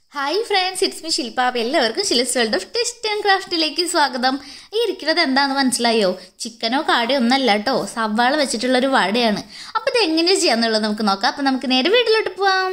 Hi friends, it's me Shilpa. എല്ലാവർക്കും Shil's world of taste and ക്രാഫ്റ്റിലേക്ക് സ്വാഗതം. ഈ ഇരിക്കുന്നത് എന്താണെന്ന് മനസ്സിലായോ? ചിക്കനോ കാടയോ ഒന്നല്ല കേട്ടോ, സവാള വെച്ചിട്ടുള്ളൊരു വടയാണ്. അപ്പോൾ ഇത് എങ്ങനെ ചെയ്യാന്നുള്ളത് നമുക്ക് നോക്കാം. അപ്പോൾ നമുക്ക് നേരെ വീട്ടിലോട്ട് പോവാം.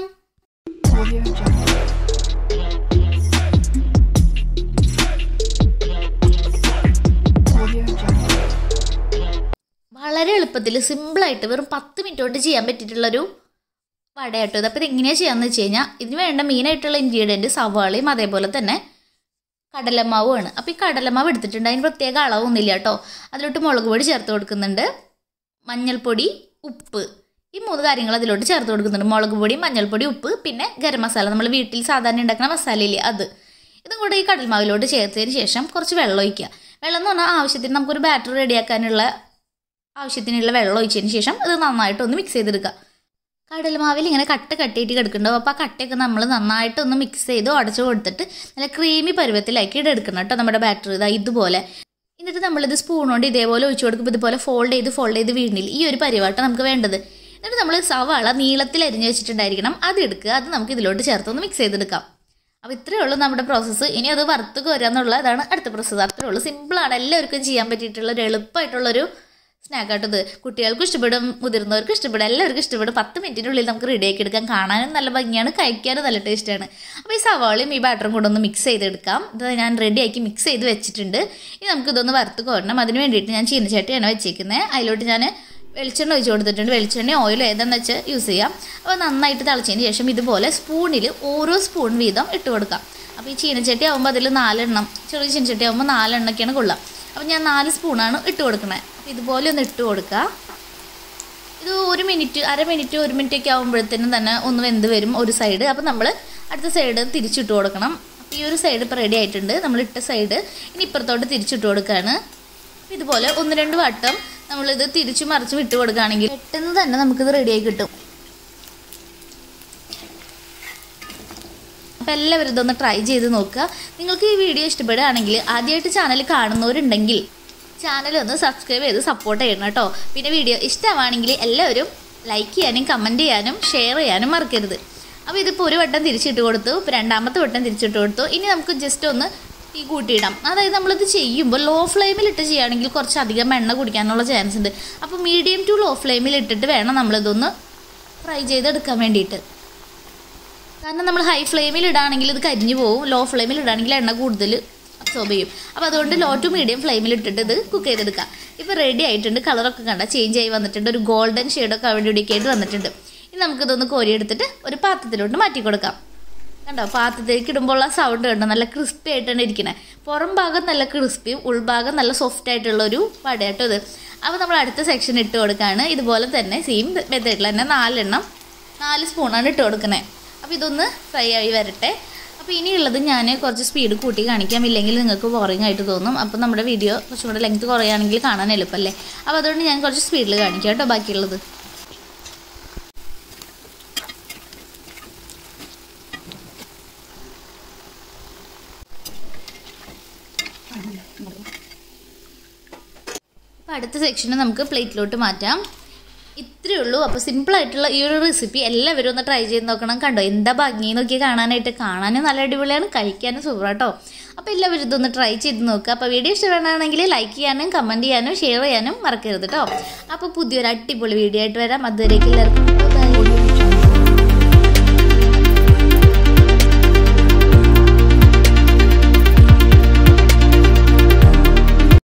വളരെ എളുപ്പത്തിൽ സിമ്പിളായിട്ട് വെറും 10 മിനിറ്റ് കൊണ്ട് ചെയ്യാൻ പറ്റിയിട്ടുള്ളൊരു വടയാട്ടോ ഇത്. അപ്പോൾ ഇതെങ്ങനെയാണ് ചെയ്യാമെന്ന് വെച്ച് കഴിഞ്ഞാൽ ഇതിന് വേണ്ട മെയിനായിട്ടുള്ള ഇൻഗ്രീഡിയൻറ്റ് സവാളയും അതേപോലെ തന്നെ കടലമാവുമാണ്. അപ്പോൾ ഈ കടലമാവ് എടുത്തിട്ടുണ്ട്, അതിന് പ്രത്യേക അളവൊന്നുമില്ല കേട്ടോ. അതിലോട്ട് മുളക് പൊടി ചേർത്ത് കൊടുക്കുന്നുണ്ട്, മഞ്ഞൾപ്പൊടി, ഉപ്പ്, ഈ 3 കാര്യങ്ങൾ അതിലോട്ട് ചേർത്ത് കൊടുക്കുന്നുണ്ട്. മുളക് പൊടി, മഞ്ഞൾപ്പൊടി, ഉപ്പ്, പിന്നെ ഗരം മസാല, നമ്മൾ വീട്ടിൽ സാധാരണ ഉണ്ടാക്കുന്ന മസാലയില്ലേ അത്. ഇതും കൂടെ ഈ കടൽമാവിലോട്ട് ചേർത്തതിന് ശേഷം കുറച്ച് വെള്ളം ഒഴിക്കുക. വെള്ളം എന്ന് പറഞ്ഞാൽ ആവശ്യത്തിന് നമുക്കൊരു ബാറ്റർ റെഡിയാക്കാനുള്ള ആവശ്യത്തിനുള്ള വെള്ളം ഒഴിച്ചതിന് ശേഷം ഇത് നന്നായിട്ടൊന്ന് മിക്സ് ചെയ്തെടുക്കുക. കടൽമാവിൽ ഇങ്ങനെ കട്ടിയിട്ട് കിടക്കുന്നുണ്ടാവും. അപ്പോൾ ആ കട്ടയൊക്കെ നമ്മൾ നന്നായിട്ടൊന്ന് മിക്സ് ചെയ്ത് ഉടച്ച് കൊടുത്തിട്ട് നല്ല ക്രീമി പരുവത്തിലാക്കി എടുക്കണം കേട്ടോ നമ്മുടെ ബാറ്റർ ഇതുപോലെ. എന്നിട്ട് നമ്മളിത് സ്പൂൺ കൊണ്ട് ഇതേപോലെ ഒഴിച്ചു കൊടുക്കുമ്പോൾ ഇതുപോലെ ഫോൾഡ് ചെയ്ത് വീണില്ല, ഈ ഒരു പരിവാട്ടം നമുക്ക് വേണ്ടത്. എന്നിട്ട് നമ്മൾ സവാള നീളത്തിൽ അരിഞ്ഞ് വെച്ചിട്ടുണ്ടായിരിക്കണം, അത് എടുക്കുക. അത് നമുക്ക് ഇതിലോട്ട് ചേർത്തൊന്ന് മിക്സ് ചെയ്തെടുക്കാം. അപ്പോൾ ഇത്രയേ ഉള്ളൂ നമ്മുടെ പ്രോസസ്സ്. ഇനി അത് വറുത്ത് കോരാന്നുള്ളതാണ് അടുത്ത പ്രോസസ്സ്. അത്രയേ ഉള്ളൂ, സിമ്പിളാണ്, എല്ലാവർക്കും ചെയ്യാൻ പറ്റിയിട്ടുള്ള ഒരു എളുപ്പമായിട്ടുള്ളൊരു സ്നാക്കായിട്ടത്. കുട്ടികൾക്കും ഇഷ്ടപ്പെടും, മുതിർന്നവർക്കും ഇഷ്ടപ്പെടും, എല്ലാവർക്കും ഇഷ്ടപ്പെടും. 10 മിനിറ്റിനുള്ളിൽ നമുക്ക് റെഡിയാക്കി എടുക്കാം. കാണാനും നല്ല ഭംഗിയാണ്, കഴിക്കാനും നല്ല ടേസ്റ്റാണ്. അപ്പോൾ ഈ സവാളയും ഈ ബാറ്ററും കൂടെ ഒന്ന് മിക്സ് ചെയ്തെടുക്കാം. ഇത് ഞാൻ റെഡിയാക്കി മിക്സ് ചെയ്ത് വെച്ചിട്ടുണ്ട്. ഇനി നമുക്കിതൊന്ന് വറുത്ത് കോരണം. അതിന് വേണ്ടിയിട്ട് ഞാൻ ചീനച്ചട്ടിയാണ് വെച്ചേക്കുന്നത്. അതിലോട്ട് ഞാൻ വെളിച്ചെണ്ണ ഒഴിച്ച് കൊടുത്തിട്ടുണ്ട്. വെളിച്ചെണ്ണ ഓയിൽ ഏതാണെന്ന് വെച്ച് യൂസ് ചെയ്യാം. അപ്പോൾ നന്നായിട്ട് തിളച്ചതിന് ശേഷം ഇതുപോലെ സ്പൂണിൽ ഓരോ സ്പൂൺ വീതം ഇട്ട് കൊടുക്കാം. അപ്പോൾ ഈ ചീനച്ചട്ടി ആകുമ്പോൾ അതിൽ 4 എണ്ണം, ചെറിയ ചീനച്ചട്ടി ആകുമ്പോൾ 4 എണ്ണൊക്കെയാണ് കൊള്ളുക. അപ്പോൾ ഞാൻ 4 സ്പൂണാണ് ഇട്ട് കൊടുക്കണത്. ഇതുപോലെ ഒന്ന് ഇട്ട് കൊടുക്കുക. ഇത് 1 മിനിറ്റ്, അര മിനിറ്റ്, 1 മിനിറ്റ് ഒക്കെ ആകുമ്പോഴത്തേനും തന്നെ ഒന്ന് വെന്ത് വരും ഒരു സൈഡ്. അപ്പോൾ നമ്മൾ അടുത്ത സൈഡ് തിരിച്ചിട്ട് കൊടുക്കണം. അപ്പോൾ ഈ ഒരു സൈഡ് ഇപ്പോൾ റെഡി ആയിട്ടുണ്ട്, നമ്മളിട്ട സൈഡ്. ഇനി ഇപ്പുറത്തോട്ട് തിരിച്ചിട്ട് കൊടുക്കുകയാണ്. അപ്പോൾ ഇതുപോലെ 1-2 വട്ടം നമ്മളിത് തിരിച്ചു മറിച്ച് വിട്ട് കൊടുക്കുകയാണെങ്കിൽ പെട്ടെന്ന് തന്നെ നമുക്കിത് റെഡിയായി കിട്ടും. അപ്പോൾ എല്ലാവരും ഇതൊന്ന് ട്രൈ ചെയ്ത് നോക്കുക. നിങ്ങൾക്ക് ഈ വീഡിയോ ഇഷ്ടപ്പെടുകയാണെങ്കിൽ, ആദ്യമായിട്ട് ചാനൽ കാണുന്നവരുണ്ടെങ്കിൽ ചാനൽ ഒന്ന് സബ്സ്ക്രൈബ് ചെയ്ത് സപ്പോർട്ട് ചെയ്യണം കേട്ടോ. പിന്നെ വീഡിയോ ഇഷ്ടമാണെങ്കിൽ എല്ലാവരും ലൈക്ക് ചെയ്യാനും കമൻറ്റ് ചെയ്യാനും ഷെയർ ചെയ്യാനും മറക്കരുത്. അപ്പോൾ ഇതിപ്പോൾ ഒരു വട്ടം തിരിച്ചിട്ട് കൊടുത്തു, ഇപ്പോൾ രണ്ടാമത്തെ വട്ടം തിരിച്ചിട്ട് കൊടുത്തു. ഇനി നമുക്ക് ജസ്റ്റ് ഒന്ന് തീ കൂട്ടിയിടാം. അതായത് നമ്മളിത് ചെയ്യുമ്പോൾ ലോ ഫ്ലെയിമിലിട്ട് ചെയ്യുകയാണെങ്കിൽ കുറച്ചധികം എണ്ണ കുടിക്കാനുള്ള ചാൻസ് ഉണ്ട്. അപ്പോൾ മീഡിയം ടു ലോ ഫ്ലെയിമിൽ ഇട്ടിട്ട് വേണം നമ്മളിതൊന്ന് ഫ്രൈ ചെയ്തെടുക്കാൻ വേണ്ടിയിട്ട്. കാരണം നമ്മൾ ഹൈ ഫ്ലെയിമിൽ ഇടുകയാണെങ്കിൽ ഇത് കരിഞ്ഞു പോകും, ലോ ഫ്ലെയിമിൽ ഇടുകയാണെങ്കിൽ എണ്ണ കൂടുതൽ അബ്സോർബ് ചെയ്യും. അപ്പോൾ അതുകൊണ്ട് ലോ ടു മീഡിയം ഫ്ലെയിമിൽ ഇട്ടിട്ട് ഇത് കുക്ക് ചെയ്തെടുക്കുക. ഇപ്പോൾ റെഡി ആയിട്ടുണ്ട്, കളറൊക്കെ കണ്ട ചേഞ്ച് ആയി വന്നിട്ടുണ്ട്, ഒരു ഗോൾഡൻ ഷെയ്ഡൊക്കെ അവിടെ ഇവിടെയൊക്കെ ആയിട്ട് വന്നിട്ടുണ്ട്. ഇനി നമുക്കിതൊന്ന് കോരിയെടുത്തിട്ട് ഒരു പാത്രത്തിലോട്ട് മാറ്റി കൊടുക്കാം. കണ്ടോ, പാത്രത്തിലേക്ക് ഇടുമ്പോൾ ആ സൗണ്ട് കണ്ടോ, നല്ല ക്രിസ്പി ആയിട്ടാണ് ഇരിക്കുന്നത്. പുറം ഭാഗം നല്ല ക്രിസ്പിയും ഉൾഭാഗം നല്ല സോഫ്റ്റ് ആയിട്ടുള്ളൊരു വടയാട്ടോ ഇത്. അപ്പോൾ നമ്മൾ അടുത്ത സെക്ഷൻ ഇട്ട് കൊടുക്കുകയാണ്. ഇതുപോലെ തന്നെ സെയിം മെത്തേഡിൽ തന്നെ 4 സ്പൂണാണ് ഇട്ട് കൊടുക്കുന്നത്. അപ്പോൾ ഇതൊന്ന് ഫ്രൈ ആയി വരട്ടെ. അപ്പോൾ ഇനിയുള്ളത് ഞാൻ കുറച്ച് സ്പീഡ് കൂട്ടി കാണിക്കാം, ഇല്ലെങ്കിൽ നിങ്ങൾക്ക് ബോറിംഗ് ആയിട്ട് തോന്നും. അപ്പോൾ നമ്മുടെ വീഡിയോ കുറച്ചും കൂടെ ലെങ്ത് കുറയുകയാണെങ്കിൽ കാണാൻ എളുപ്പമല്ലേ. അപ്പോൾ അതുകൊണ്ട് ഞാൻ കുറച്ച് സ്പീഡിൽ കാണിക്കാം കേട്ടോ ബാക്കിയുള്ളത്. അപ്പോൾ അടുത്ത സെക്ഷന് നമുക്ക് പ്ലേറ്റിലോട്ട് മാറ്റാം. ഇത്രയേ ഉള്ളൂ. അപ്പോൾ സിമ്പിളായിട്ടുള്ള ഈ ഒരു റെസിപ്പി എല്ലാവരും ഒന്ന് ട്രൈ ചെയ്ത് നോക്കണം. കണ്ടോ എന്താ ഭംഗി നോക്കി കാണാനായിട്ട്, കാണാനും നല്ല അടിപൊളിയാണ്, കഴിക്കാനും സൂപ്പർ കേട്ടോ. അപ്പോൾ എല്ലാവരും ഇതൊന്ന് ട്രൈ ചെയ്ത് നോക്കുക. അപ്പോൾ വീഡിയോ ഇഷ്ടപ്പെടുകയാണെങ്കിൽ ലൈക്ക് ചെയ്യാനും കമൻറ്റ് ചെയ്യാനും ഷെയർ ചെയ്യാനും മറക്കരുത് കേട്ടോ. അപ്പോൾ പുതിയൊരു അടിപൊളി വീഡിയോ ആയിട്ട് വരാം. അതുവരേക്കും എല്ലാവർക്കും